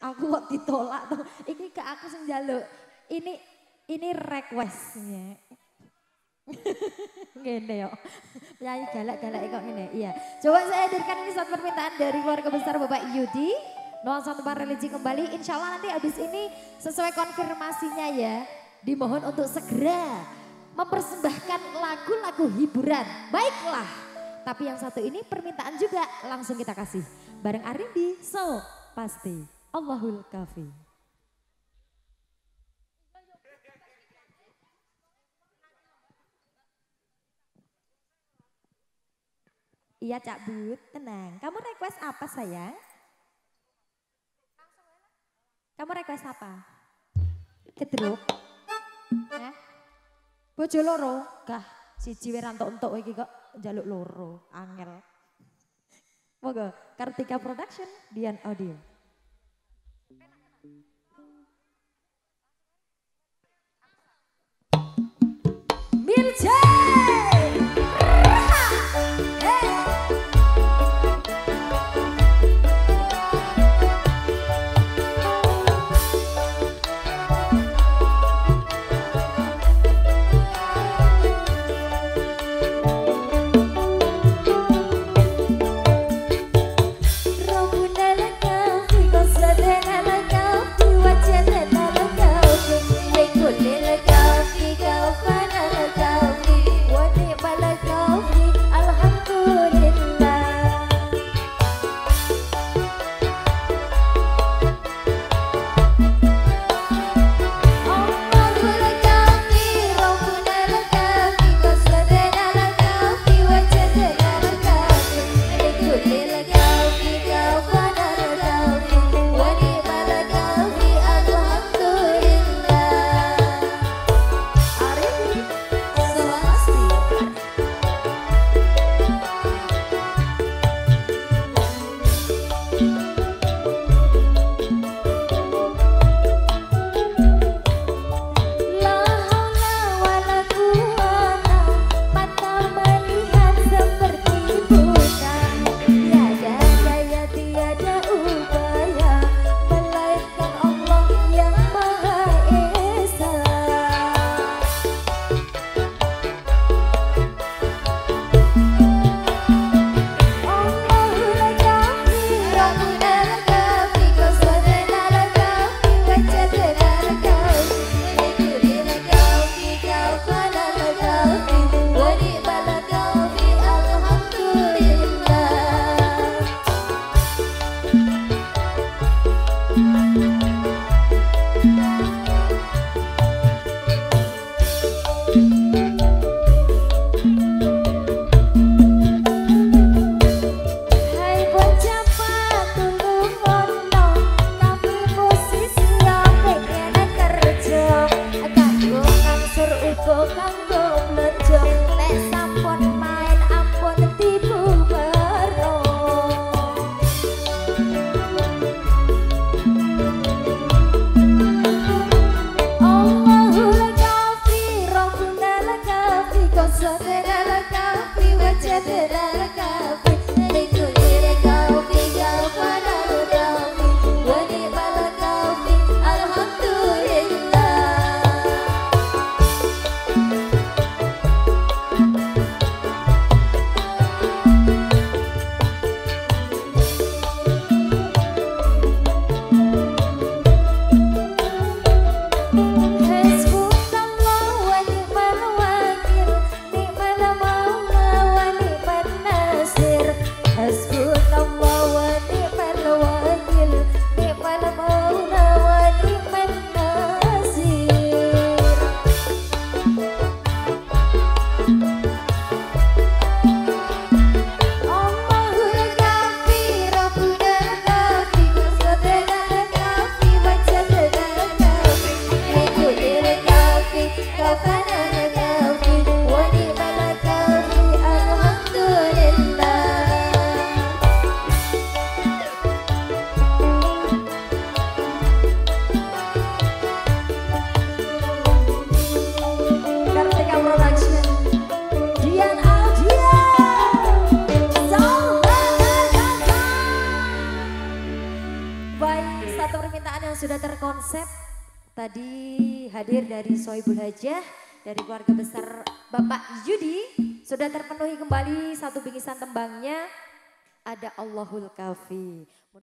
Aku kok ditolak tuh. Iki ke aku sing njaluk. Ini requestnya. Ngene yo. Penyanyi galak-galak kok ngene. Iya. Coba saya hadirkan ini satu permintaan dari keluarga besar Bapak Yudi. Nuansa Tumpah Religi kembali. Insya Allah nanti habis ini sesuai konfirmasinya ya. Dimohon untuk segera mempersembahkan lagu-lagu hiburan. Baiklah. Tapi yang satu ini permintaan juga langsung kita kasih. Bareng Arindi, so pasti Allahul Kafi. Iya Cak Bud, tenang. Kamu request apa sayang? Kamu request apa? Kedruk? Bojo loro? Gah, siji wis rantuk-entuk iki kok njaluk loro, angel. Moga Kartika Production, Dian Audio. Mirjay! Kau Baik, satu permintaan yang sudah terkonsep tadi hadir dari Sohibul Hajah dari keluarga besar Bapak Yudi sudah terpenuhi kembali satu bingkisan tembangnya ada Allahul Kafi.